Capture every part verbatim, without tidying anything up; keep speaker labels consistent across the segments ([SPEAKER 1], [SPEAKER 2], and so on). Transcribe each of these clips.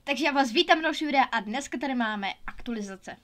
[SPEAKER 1] Takže já vás vítám další videa a dneska tady máme aktualizace.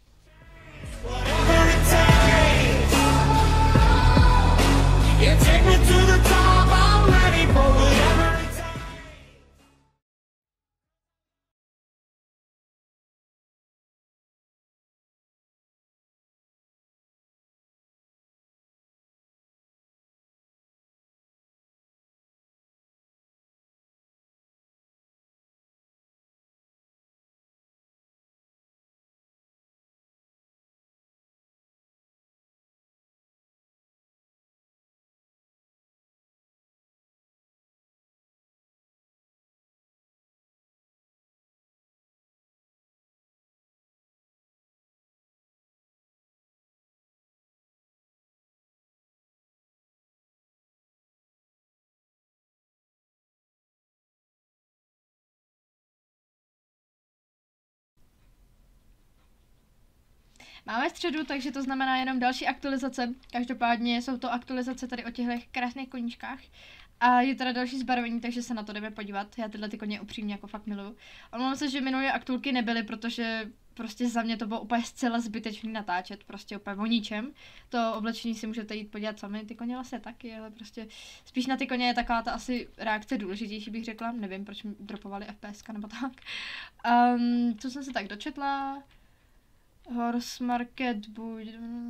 [SPEAKER 1] Máme středu, takže to znamená jenom další aktualizace. Každopádně jsou to aktualizace tady o těchto krásných koníčkách. A je teda další zbarvení, takže se na to jdeme podívat. Já tyhle ty koně upřímně jako fakt miluju. Omlouvám se, že minulé aktulky nebyly, protože prostě za mě to bylo úplně zcela zbytečný natáčet, prostě úplně o ničem. To oblečení si můžete jít podívat sami, ty koně vlastně taky, ale prostě spíš na ty koně je taková ta asi reakce důležitější, bych řekla. Nevím, proč mi dropovali F P S nebo tak. Um, co jsem se tak dočetla? Horse Market buď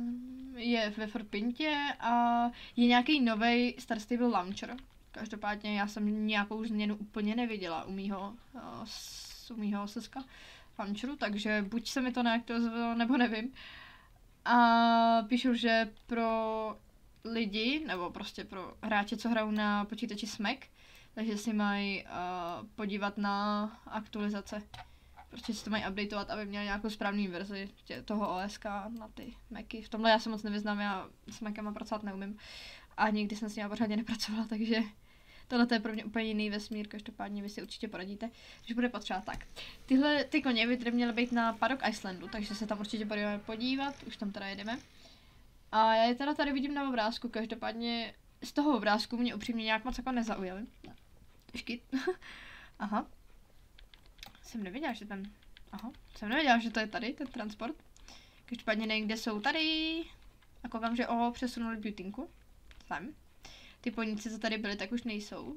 [SPEAKER 1] je ve Forpintě a je nějaký nový Star Stable Launcher. Každopádně já jsem nějakou změnu úplně neviděla u mýho, u mýho seska Launcheru, takže buď se mi to neaktualizovalo, nebo nevím. A píšu, že pro lidi, nebo prostě pro hráče, co hrajou na počítači Smack, takže si mají uh, podívat na aktualizace. Prostě si to mají updateovat, aby měli nějakou správnou verzi toho O S K na ty Macy. V tomhle já se moc nevyznám, já s Macama pracovat neumím. A nikdy jsem s ním pořádně nepracovala, takže tohle je pro mě úplně jiný vesmír, každopádně vy si určitě poradíte, že bude potřeba tak. Tyhle ty koně by tedy měly být na Paddock Islandu, takže se tam určitě budeme podívat, už tam teda jedeme. A já je teda tady vidím na obrázku, každopádně z toho obrázku mě upřímně nějak moc jako nezaujaly. Škyt. Aha. Jsem nevěděla, že ten... Aha, jsem nevěděla, že to je tady, ten transport. Každopádně nevím, kde jsou tady. A koukám, že oho, přesunuli Beautynku. Tam. Ty poníci, co tady byly, tak už nejsou.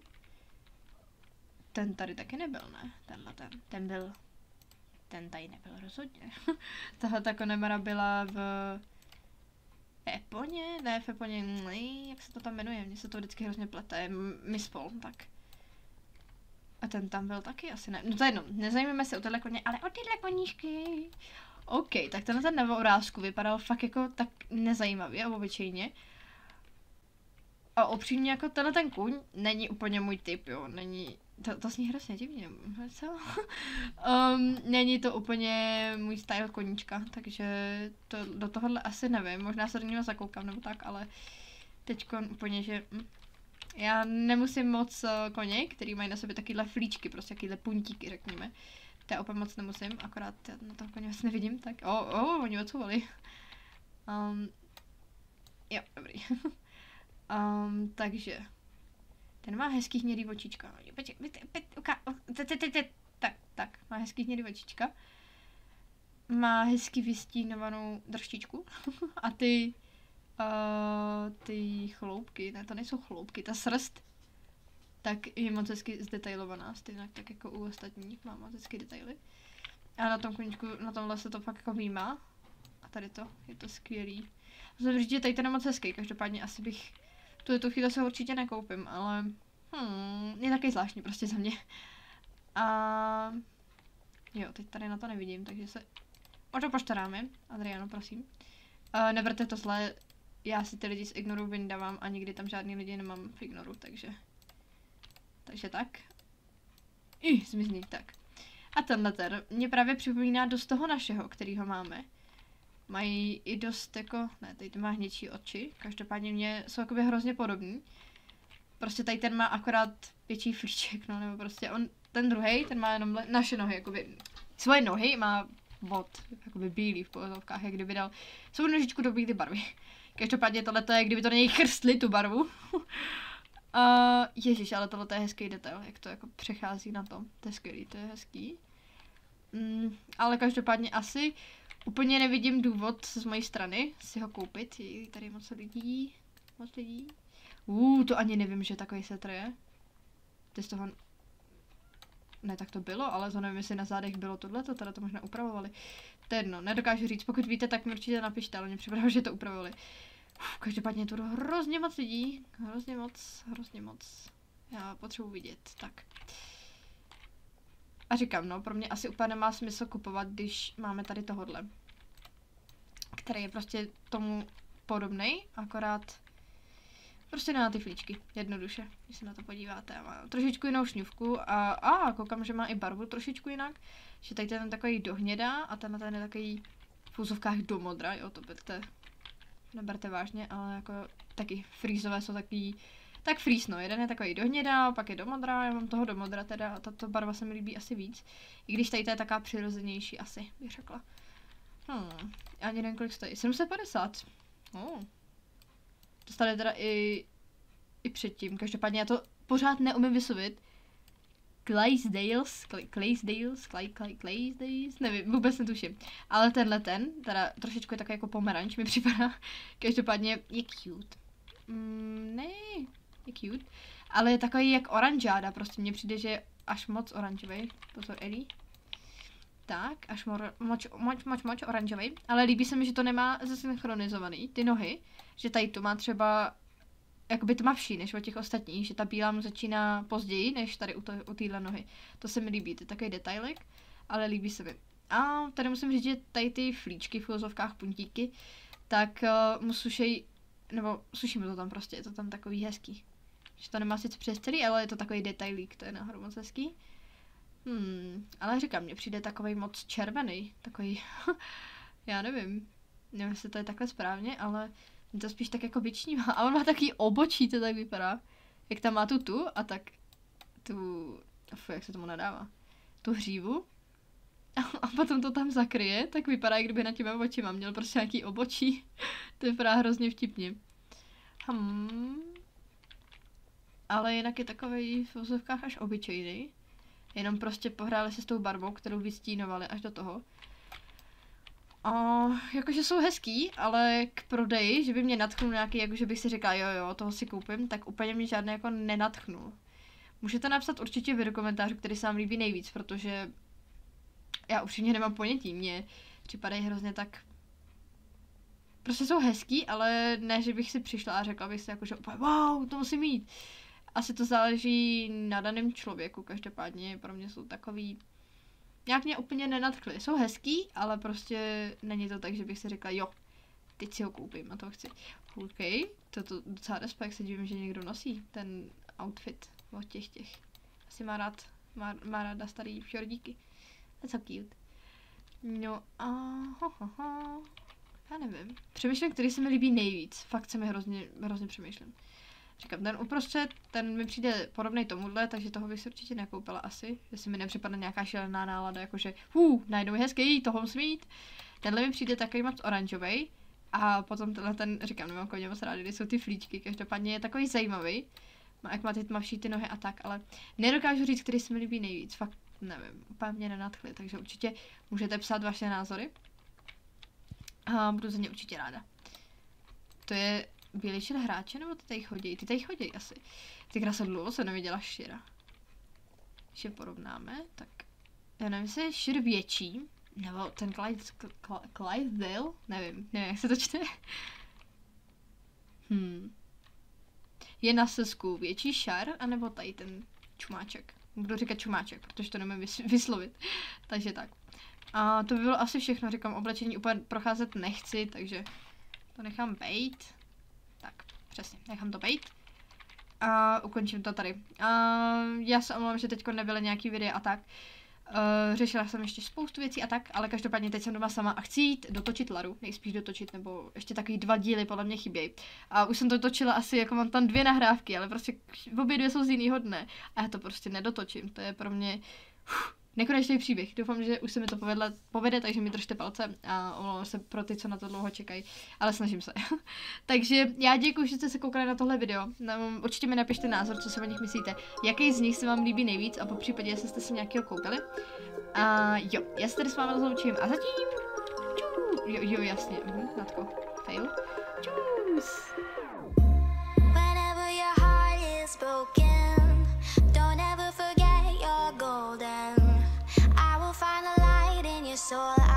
[SPEAKER 1] Ten tady taky nebyl, ne? Tenhle ten. Ten byl... Ten tady nebyl rozhodně. Tahle ta konemara byla v... Eponě? Ne, v Eponě, nej, jak se to tam jmenuje? Mně se to vždycky hrozně plete. Mispol, tak. A ten tam byl taky asi ne. No to je jedno, nezajímáme se o tyhle koně, ale o tyhle koníšky. OK, tak tenhle ten nebo obrázku vypadal fakt jako tak nezajímavě a obyčejně. A opřímně jako tenhle ten kůň není úplně můj typ, jo, není, to, to zní hrozně divně, co? um, není to úplně můj style koníčka, takže to, do tohohle asi nevím, možná se do něho zakoukám nebo tak, ale teďkon úplně, že... Hm. Já nemusím moc uh, koně, který mají na sobě takovýhle flíčky, prostě takovýhle puntíky, řekněme. To já úplně moc nemusím, akorát já na toho koně vlastně nevidím, tak... O, oh, oh, oni odsouvali. Um, jo, dobrý. um, takže... Ten má hezký hnědý očička. Tak, tak, má hezký hnědý očička. Má hezky vystínovanou drštičku. A ty... Uh, ty chloupky, ne, to nejsou chloupky, ta srst, tak je moc hezky zdetailovaná, stejně tak jako u ostatních, má moc hezky detaily. A na tom koníčku, na tomhle se to fakt jako výjimá. A tady to, je to skvělý. Musím říct, že tady ten je moc hezký, každopádně asi bych, tu tu chvíli se ho určitě nekoupím, ale hmm, je takový zvláštní prostě za mě. A jo, teď tady na to nevidím, takže se o to poštaráme. Adriano, prosím. Uh, neberte to zle. Já si ty lidi z ignoru vyndávám a nikdy tam žádný lidi nemám v ignoru, takže... Takže tak. I zmizný, tak. A tenhle ten mě právě připomíná dost toho našeho, kterýho máme. Mají i dost jako... Ne, tady ten má hněčí oči, každopádně mě jsou jakoby hrozně podobný. Prostě tady ten má akorát větší flíček, no, nebo prostě on... Ten druhej, ten má jenom naše nohy, jakoby... Svoje nohy má bod, jakoby bílý v pohodovkách, jak kdyby dal svou nožičku do bílé barvy. Každopádně tohle je, kdyby to na něj chrstli tu barvu. uh, ježiš, ale tohle je hezký detail, jak to jako přechází na to. To je skvělý, to je hezký. Mm, ale každopádně asi úplně nevidím důvod z mojí strany si ho koupit. Je tady moc lidí, moc lidí. Uh, to ani nevím, že takový setr je. Ty z toho... Ne, tak to bylo, ale to nevím, jestli na zádech bylo tohleto, teda to možná upravovali. To je jedno, nedokážu říct, pokud víte, tak mi určitě napište, ale mě připadá, že to upravovali. Uf, každopádně je tu hrozně moc lidí, hrozně moc, hrozně moc. Já potřebuji vidět, tak. A říkám, no, pro mě asi úplně nemá smysl kupovat, když máme tady tohodle. Který je prostě tomu podobnej, akorát prostě na ty flíčky, jednoduše, když se na to podíváte. Má trošičku jinou šňůvku a, a koukám, že má i barvu trošičku jinak, že tady ten je takový do hněda a ten ten je takový v úzovkách do modra, jo, to berte, neberte vážně, ale jako taky frýzové jsou takový, tak frýz, no, jeden je takový do hněda, pak je do modra, já mám toho do modra teda a tato barva se mi líbí asi víc, i když tady to je taková přirozenější asi, bych řekla. Hmm, ani nevím, kolik stojí, sedm set padesát. Oh. Dostali teda i, i předtím, každopádně já to pořád neumím vyslovit. Clydesdales, Clydesdales, Clydesdales, nevím, vůbec netuším. Ale tenhle ten, teda trošičku je takový jako pomeranč, mi připadá. Každopádně je cute. Mm, ne, je cute. Ale je takový jak oranžáda, prostě mně přijde, že je až moc oranžový. Pozor, Eddie. Tak, až mor, moč, moč, moč, moč oranžový. Ale líbí se mi, že to nemá zesynchronizovaný, ty nohy. Že tady to má třeba, jakoby tmavší než od těch ostatních, že ta bílá mu začíná později, než tady u, to, u téhle nohy. To se mi líbí, to je takový detailek, ale líbí se mi. A tady musím říct, že tady ty flíčky v úzovkách puntíky, tak uh, mu sušej, nebo suší mu to tam prostě, je to tam takový hezký. Že to nemá sice přes celý, ale je to takový detailík, to je nahoru moc hezký. Hmm, ale říkám, mně přijde takový moc červený, takový, já nevím, nevím, jestli to je takhle správně, ale to spíš tak jako vyčnívá, a on má takový obočí, to tak vypadá, jak tam má tu tu a tak tu, fuj, jak se tomu nadává, tu hřívu a, a potom to tam zakryje, tak vypadá, jak kdyby na těma očima měl prostě nějaký obočí, to vypadá hrozně vtipně. Hmm. Ale jinak je takový v úzovkách až obyčejný. Jenom prostě pohráli se s tou barvou, kterou vystínovali až do toho. A jakože jsou hezký, ale k prodeji, že by mě nadchnul nějaký, jakože bych si říkala, jo jo, toho si koupím, tak úplně mě žádný jako nenadchnul. Můžete napsat určitě vy do komentářů, který se vám líbí nejvíc, protože já upřímně nemám ponětí, mně připadají hrozně tak... Prostě jsou hezký, ale ne, že bych si přišla a řekla bych si jakože wow, to musím mít. Asi to záleží na daném člověku, každopádně pro mě jsou takový, nějak mě úplně nenadchly. Jsou hezký, ale prostě není to tak, že bych si řekla, jo, teď si ho koupím a to chci. OK, to to docela respekt, se divím, že někdo nosí ten outfit od těch těch. Asi má rád, má, má ráda starý fjordíky. That's so cute. No a ho, ho, ho. Já nevím. Přemýšlím, který se mi líbí nejvíc. Fakt se mi hrozně, hrozně přemýšlím. Říkám, ten uprostřed, ten mi přijde podobný tomuhle, takže toho bych si určitě nekoupila asi. Jestli mi nepřipadne nějaká šílená nálada, jakože hů, najednou je hezký, toho musím mít. Tenhle mi přijde takový moc oranžový. A potom tenhle ten, říkám, nemám koně moc rádi, když jsou ty flíčky, každopádně je takový zajímavý. Má, jak má ty tmavší ty nohy a tak, ale nedokážu říct, který se mi líbí nejvíc, fakt nevím, úplně mě nenadchly, takže určitě můžete psát vaše názory. A budu za ně určitě ráda. To je bílý šir hráče, nebo ty tady chodí? Ty tady chodí asi. Ty krásně dlouho jsem neviděla šira. Když je porovnáme, tak já nevím, jestli je šir větší, nebo ten Clyde, Clydesdale, nevím, nevím, jak se to čte. Hmm. Je na sesku větší šar, anebo tady ten čumáček. Budu říkat čumáček, protože to nemůžu vyslovit. Takže tak. A to by bylo asi všechno, říkám, oblečení úplně procházet nechci, takže to nechám bejt. Tak, přesně, nechám to bejt. A ukončím to tady. A já se omlouvám, že teďko nebyly nějaký videa a tak. Uh, řešila jsem ještě spoustu věcí a tak, ale každopádně teď jsem doma sama a chci jít dotočit Laru, nejspíš dotočit, nebo ještě takový dva díly podle mě chybějí. A už jsem to točila asi, jako mám tam dvě nahrávky, ale prostě obě dvě jsou z jiného dne. A já to prostě nedotočím, to je pro mě uf, nekonečný příběh. Doufám, že už se mi to povedle, povede, takže mi držte palce a omlouvám se pro ty, co na to dlouho čekají, ale snažím se. Takže já děkuji, že jste se koukali na tohle video. No, určitě mi napište názor, co si o nich myslíte, jaký z nich se vám líbí nejvíc a po případě, jestli jste si nějakého koupili. A jo, já se tady s vámi rozloučím a zatím, čus, jo, jo, jasně, mhm, Natko, fail, čus.
[SPEAKER 2] Whenever your heart is broken, don't ever forget you're golden. I will find the light in your soul.